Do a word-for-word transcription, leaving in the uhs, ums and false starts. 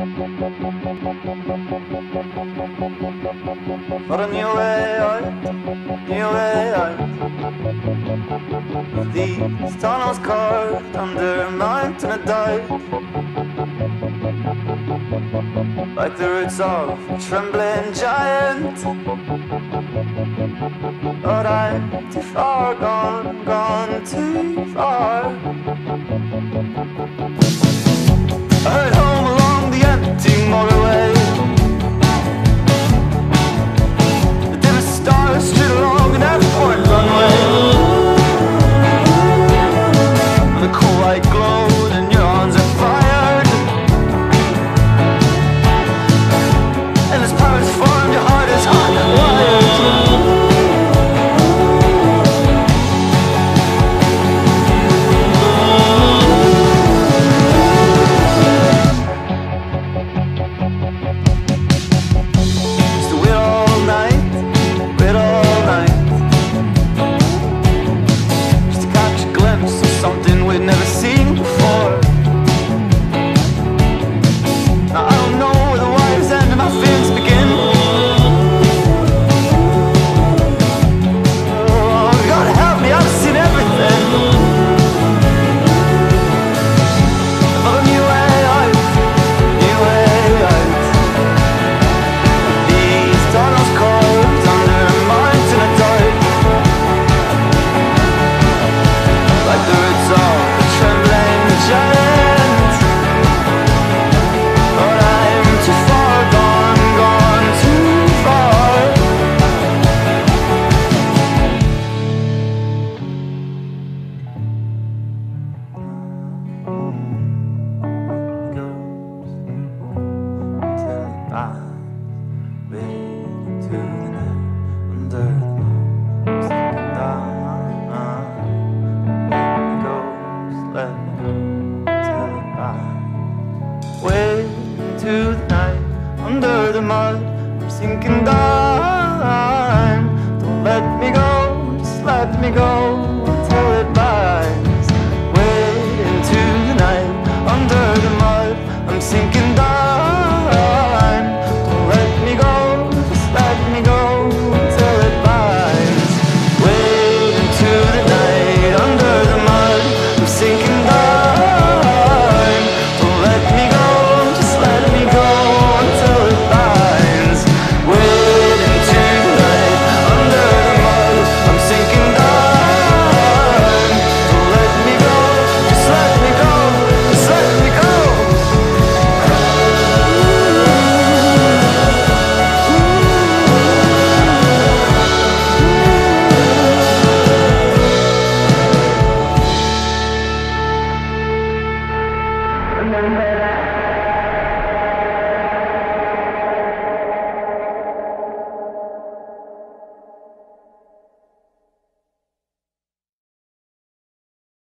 But a new way out, new way out. These tunnels carved under a mountain of doubt, like the roots of a trembling giant. But I'm too far gone, gone too far. I heard home along the empty motorway. The dim stars straight along an airport runway. The cool light glowed and neurons are fired, and this power's formed, your heart is hot and wired. Never seen before. Now I don't know where the wires end and my feelings begin. Oh, God help me, I've seen everything. But a new way out, new way out. These tunnels cold under a mountain of doubt, like the roots of trembling giant. But I'm too far gone, gone too far. Goes till it dies, waiting to the night under the moon, sinking down. Let me go till it dies. Wait to the night under the mud. I'm sinking down. Don't let me go, just let me go.